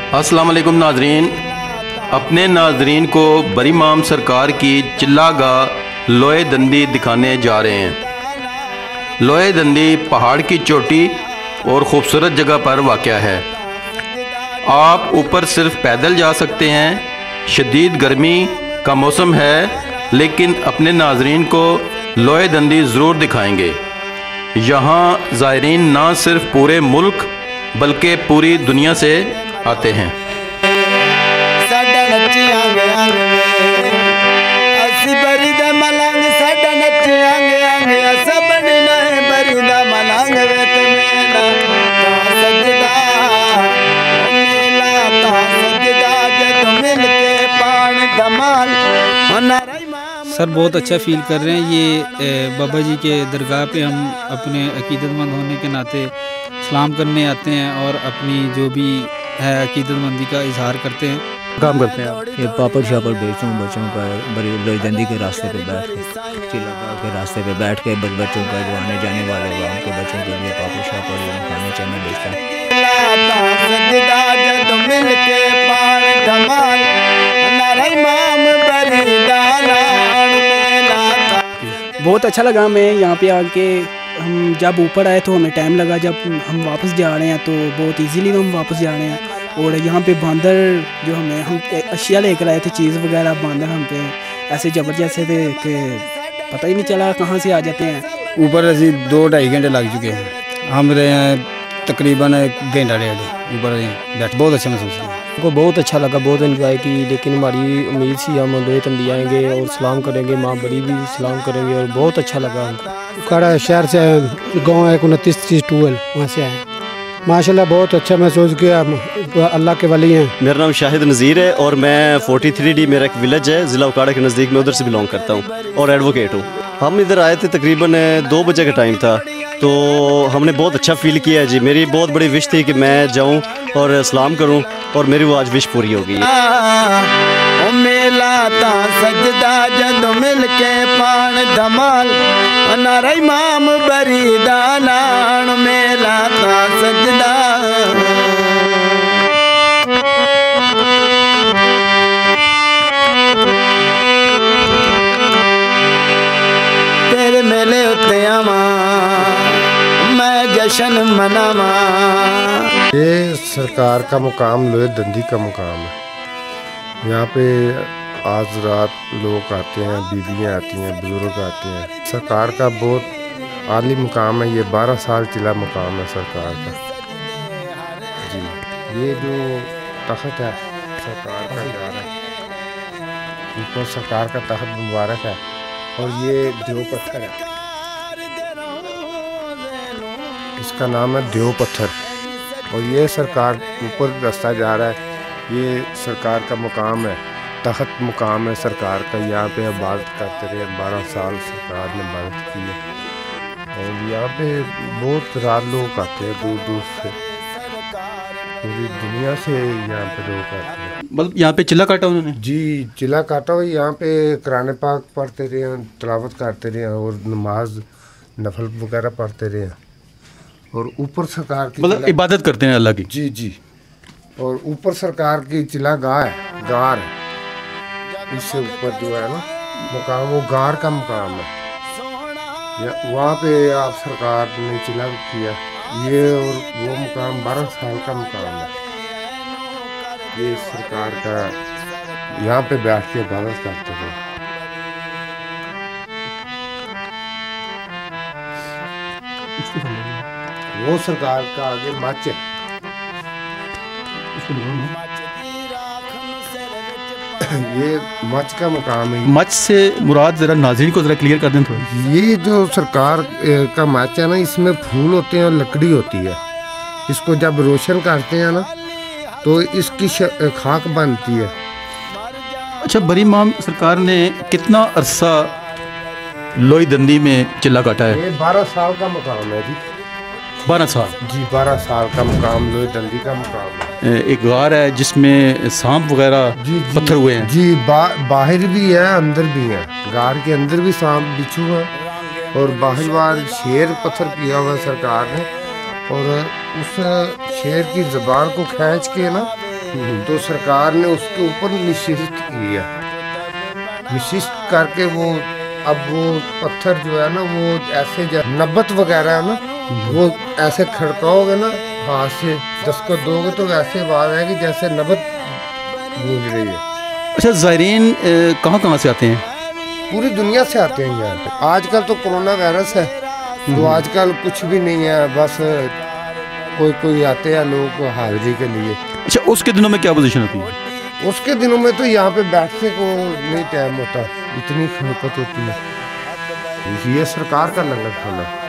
अस्सलाम वालेकुम नाजरीन। अपने नाजरीन को बरी इमाम सरकार की चिल्लागाह लोहे दंदी दिखाने जा रहे हैं। लोहे दंदी पहाड़ की चोटी और ख़ूबसूरत जगह पर वाक़या है। आप ऊपर सिर्फ पैदल जा सकते हैं। शदीद गर्मी का मौसम है, लेकिन अपने नाजरीन को लोहे दंदी ज़रूर दिखाएंगे। यहाँ ज़ायरीन ना सिर्फ पूरे मुल्क बल्कि पूरी दुनिया से आते हैं। सर बहुत अच्छा फ़ील कर रहे हैं। ये बाबा जी के दरगाह पे हम अपने अकीदतमंद होने के नाते सलाम करने आते हैं और अपनी जो भी है अकीदतमंदी का इजहार करते हैं। काम करते हैं आप? ये पापड़ शापड़ बेचूँ बच्चों का, बड़ी लोईदंदी के रास्ते पे बैठ के, चिल्लागाह के रास्ते पे बैठ के बच्चों का, जो आने जाने वाले गाँव के बच्चों के लिए पापड़ शापड़ खाने चाने बेचता है। बहुत अच्छा लगा हमें यहाँ पे आके। हम जब ऊपर आए तो हमें टाइम लगा, जब हम वापस जा रहे हैं तो बहुत इजीली हम वापस जा रहे हैं। और यहाँ पे बंदर जो हम अशिया लेकर आए थे, चीज़ वगैरह, बंदर हम पे ऐसे ज़बरदस्त थे कि पता ही नहीं चला कहाँ से आ जाते हैं। ऊपर अभी 2-2.5 घंटे लग चुके हैं। हम रहे हैं तकरीबन 1 घंटा 1.5 ऊपर बैठ। बहुत अच्छा महसूस किया, हमको बहुत अच्छा लगा, बहुत एंजॉय की। लेकिन हमारी उम्मीद थी हम लोहे दंदी आएंगे और सलाम करेंगे, माँ बड़ी भी सलाम करेंगे, और बहुत अच्छा लगा हमको। उखाड़ा शहर से गाँव है 29-30-12, वहाँ से आए। माशाल्लाह बहुत अच्छा महसूस किया, अल्लाह के वली हैं। मेरा नाम शाहिद नज़ीर है और मैं 43D मेरा एक विलेज है ज़िला उखाड़ा के नज़दीक, मैं उधर से बिलोंग करता हूँ और एडवोकेट हूँ। हम इधर आए थे तकरीबन 2 बजे का टाइम था, तो हमने बहुत अच्छा फ़ील किया जी। मेरी बहुत बड़ी विश थी कि मैं जाऊँ और सलाम करूँ, और मेरी वो आज विश पूरी हो गई है। मेला ता सजदा जद मिल के पान धमाल नारा इमाम बरी दानान मेला ता सजदा। तेरे मेले उत्ते आवा मैं जश्न मनावा। ये सरकार का मुकाम लोहे दंदी का मुकाम है। यहाँ पे आज रात लोग आते हैं, बीबियाँ आती हैं, बुजुर्ग आते हैं। सरकार का बहुत आली मुकाम है। ये 12 साल चला मुकाम है सरकार का जी। ये जो तख्त है सरकार का जा रहा है, ऊपर सरकार का तख्त मुबारक है, और ये देव पत्थर है, इसका नाम है देव पत्थर। और ये सरकार ऊपर रास्ता जा रहा है, ये सरकार का मुकाम है, तख्त मुकाम है सरकार का। यहाँ पे इबादत करते रहे, 12 साल सरकार ने इबादत की है। और यहाँ पे बहुत रात लोग आते हैं, दूर दूर से, पूरी दुनिया से यहाँ पे लोग आते हैं। मतलब यहाँ पे चिल्ला काटा उन्होंने? जी चिल्ला काटा हुआ। यहाँ पे कुरान पाक पढ़ते रहे, तिलावत करते रहे, और नमाज नफल वगैरह पढ़ते रहे, और ऊपर सरकार की मतलब इबादत करते हैं अल्लाह की। जी जी। और ऊपर सरकार की चिल्लागाह है, गार है, इससे ऊपर जो है ना मुकाम, वो गार का मुकाम है। वहाँ पे आप सरकार ने चिल्ला किया ये, और वो मुकाम 12 साल का मुकाम है। ये सरकार का यहाँ पे बैठ के इबादत करते थे। वो सरकार का आगे मच है। ये मच का मुकाम है। मच से मुराद ज़रा नाज़रीन को ज़रा क्लियर कर दें थोड़ा। ये जो सरकार का मच है ना, इसमें फूल होते हैं और लकड़ी होती है। इसको जब रोशन करते हैं ना तो इसकी खाक बनती है। अच्छा, बरी इमाम सरकार ने कितना अरसा लोही दंदी में चिल्ला काटा है? ये 12 साल का मुकाम है जी। 12 साल? जी 12 साल का मुकाम लोहे दंदी का मुकाम है। एक गार है जिसमें सांप वगैरह पत्थर हुए हैं। जी बाहर भी है, अंदर भी है। गार के अंदर भी सांप बिच्छू है, और बाहर शेर पत्थर किया हुआ सरकार ने, और उस शेर की ज़बान को खींच के ना तो सरकार ने उसके ऊपर निषिद्ध किया, निषिद्ध करके वो अब वो पत्थर जो है ना वो ऐसे नब्बत वगैरह है ना वो ऐसे खड़काओगे ना हाथ से जिसको दोगे तो ऐसे आवाज़ है कि जैसे नब्बत गूंज रही है। अच्छा, ज़ायरीन कहाँ से आते हैं? पूरी दुनिया से आते हैं यहाँ पे। आजकल तो कोरोना वायरस है तो आजकल कुछ भी नहीं है, बस कोई आते हैं लोग हाजिरी के लिए। अच्छा, उसके दिनों में क्या पोजीशन होती है? उसके दिनों में तो यहाँ पे बैठने को नहीं टाइम होता, इतनी खिलकत होती है। ये सरकार का लंगर खाना है।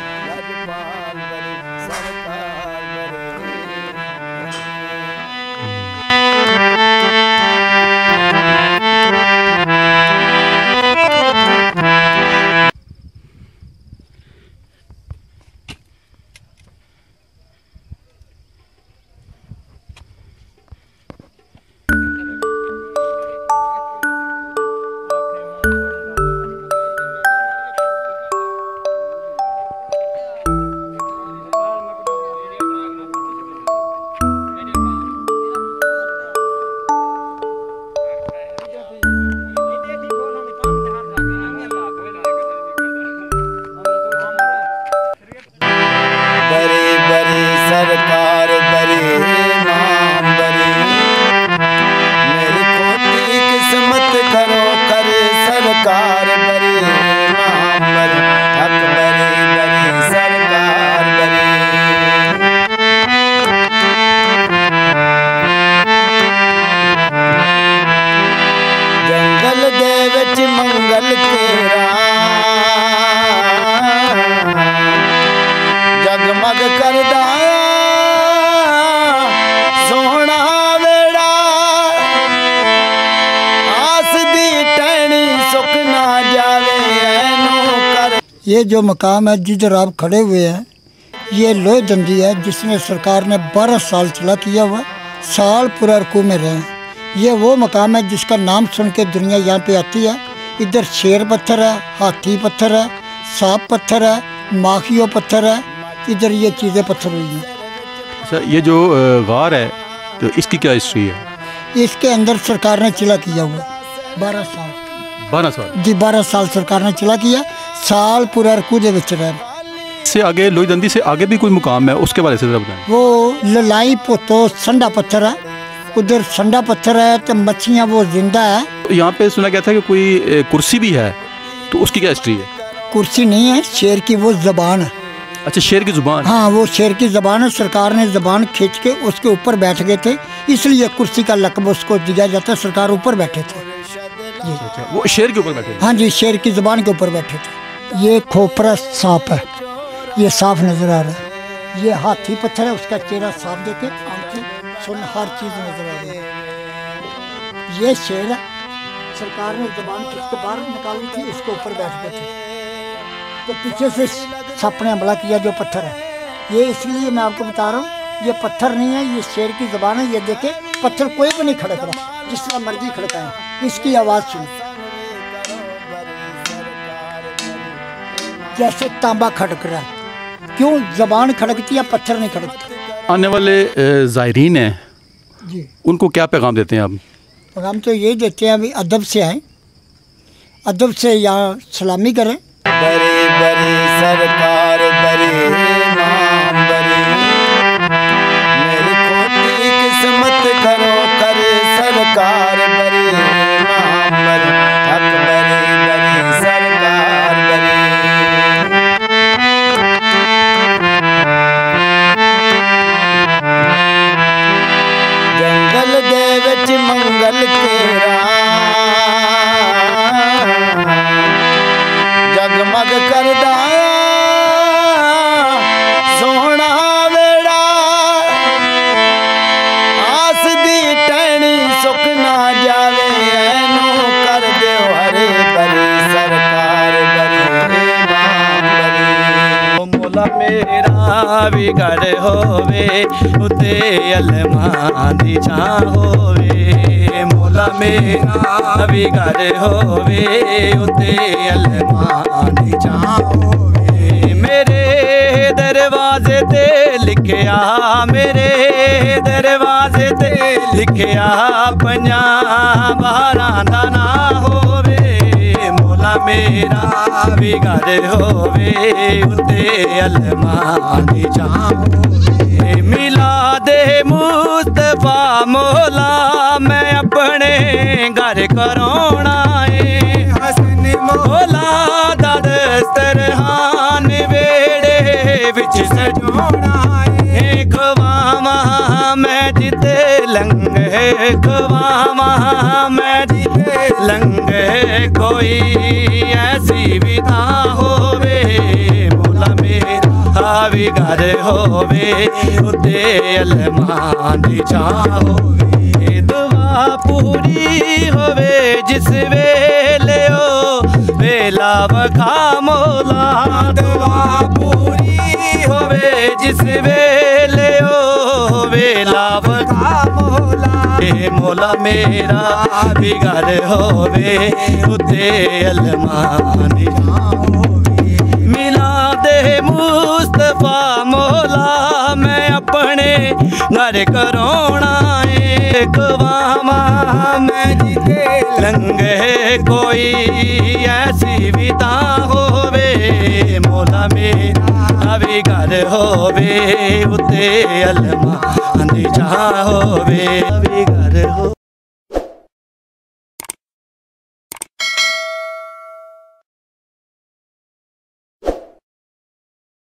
ये जो मकाम है जिधर आप खड़े हुए हैं ये लोहे दंदी है जिसने सरकार ने 12 साल चला किया हुआ, साल पूरा रकू में रहे हैं। ये वो मकाम है जिसका नाम सुन के दुनिया यहाँ पे आती है। इधर शेर पत्थर है, हाथी पत्थर है, सांप पत्थर है, माखियो पत्थर है, इधर ये चीज़ें पत्थर हुई हैं। अच्छा, ये जो गार है तो इसकी क्या हिस्ट्री है? इसके अंदर सरकार ने चिला किया हुआ 12 साल। 12 साल जी, 12 साल सरकार ने चिला किया, साल पूरा रकू दे विच रहे। से आगे लोई दंदी से आगे भी कोई मुकाम है उसके बारे से जरा बताएं। वो ललाई पोतो संडा पत्थर है, उधर संडा पत्थर है तो मच्छियाँ वो जिंदा है। तो यहाँ पे सुना गया था कि कोई कुर्सी भी है, तो उसकी क्या हिस्ट्री है? कुर्सी नहीं है, शेर की वो ज़बान है। अच्छा, शेर की ज़ुबान? हाँ, वो शेर की ज़बान है। सरकार ने ज़बान खींच के उसके ऊपर बैठ गए थे, इसलिए कुर्सी का लक़ब उसको दिया जाता है। सरकार ऊपर बैठे थे। अच्छा, वो शेर के ऊपर बैठे थे? हाँ जी, शेर की ज़बान के ऊपर बैठे थे। ये खोपरा सांप है, ये साफ नज़र आ रहा है। ये हाथी पत्थर है, उसका चेहरा साफ देखे, आंखें सुन हर चीज़ नज़र आ रही है। ये शेर है, सरकार ने ज़बान खींच के बाहर निकाली थी, उसके ऊपर बैठ गए थे। तो पीछे से सांप ने हमला किया जो पत्थर है। ये इसलिए मैं आपको बता रहा हूँ, ये पत्थर नहीं है, ये शेर की ज़बान है। ये देखे पत्थर कोई भी नहीं खड़क रहा, जिस तरह मर्जी खड़काए, इसकी आवाज़ सुन जैसे तांबा खड़क रहा है। क्यों ज़बान खड़कती है, पत्थर नहीं खड़कता। आने वाले ज़ायरीन हैं जी, उनको क्या पैगाम देते हैं आप? पैगाम तो यही देते हैं अभी अदब से आए, अदब से यहाँ सलामी करें। बड़ी बड़ी सरकार बड़ी इमाम बड़ी, मेरी खोटी किस्मत करो करे सरकार बड़ी इमाम बड़ी, हक बड़ी बड़ी सरकार बड़ी। जंगल दे विच मंगल तेरा जगमग करदा सोहना वेड़ा, आस दी टहनी सुख ना जावे, ऐनू कर दिओ हरे भरी सरकार बड़ी इमाम बड़ी। मोला मेरा बिगड़ होवे उते अलमां दी छां होवे, मोला मेरा बिगड़ होवे उते अलमां दी छां होवे, मेरे दर दरवाजे ते लिखिया मेरे दरवाजे ते लिखिया 50-12 दा ना होवे मौला मेरा भी घर होवे उत्ते अलमां दी छां मिलादे मुस्तफा मौला मैं अपने घर करौना है हसन मौला दा दस्तरखान वेड़े विच सजोना है खवामा मैं जिते लंघे खवामा मैं जिते लंघे कोई ऐसी विधा होवे मौला मेरा भी घर होवे उत्ते अलमां दी छां होवे दुआ पूरी होवे जिस वेले ओ वेला वखा मौला दुआ पूरी होवे जिस वेले ओ वेला वखा मौला मौला मेरा भी घर होवे उत्ते अलमां दी छां होवे मिलादे मुस्तफा मौला मैं अपने घर करौना है गवामा मैं जिते लंघे कोई ऐसी विधा होवे मौला मेरा भी घर होवे उत्ते अलमां दी छां होवे भी घर हो